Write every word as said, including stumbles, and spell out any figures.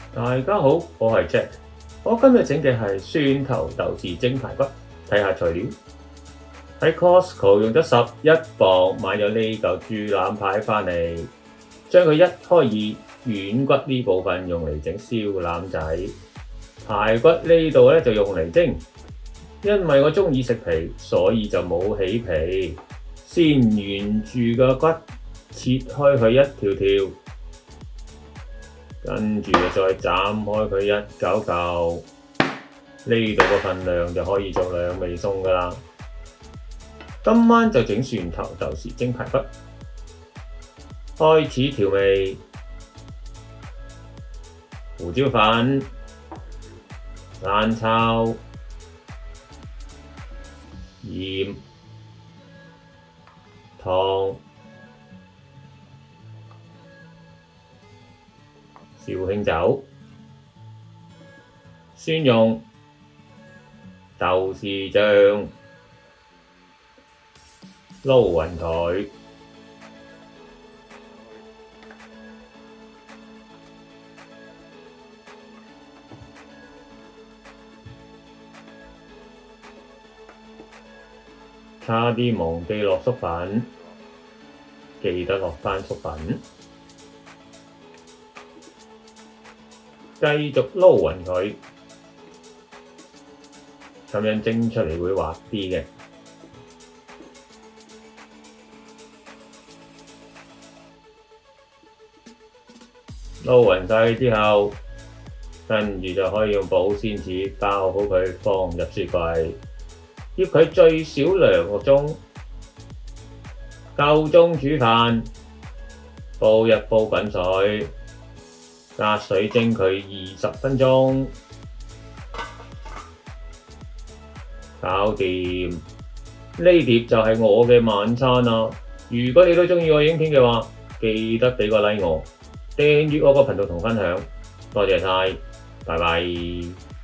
大家好，我係 Jack。我今日整嘅係蒜頭豆豉蒸排骨。睇下材料，喺 Costco 用咗十一磅買咗呢嚿豬腩排返嚟，將佢一開二軟骨呢部分用嚟整燒腩仔，排骨呢度咧就用嚟蒸。因為我中意食皮，所以就冇起皮，先沿住個骨切開佢一條條。跟住再斬開佢一嚿嚿，呢度個份量就可以做兩味餸㗎喇。今晚就整蒜頭豆豉蒸排骨。開始調味，胡椒粉、生抽、鹽、糖、紹興酒、蒜蓉、豆豉醬，撈勻佢。差啲忘記落粟粉，記得落返粟粉。繼續撈勻佢，咁樣蒸出嚟會滑啲嘅。撈勻晒之後，跟住就可以用保鮮紙包好佢，放入雪櫃，醃佢最少兩個鐘。夠鐘煮飯，煲一煲滾水。加水蒸佢二十分鐘，搞掂。呢碟就係我嘅晚餐啦。如果你都鍾意我影片嘅話，記得俾個 like 我，訂閱我個頻道同分享。多謝晒，拜拜。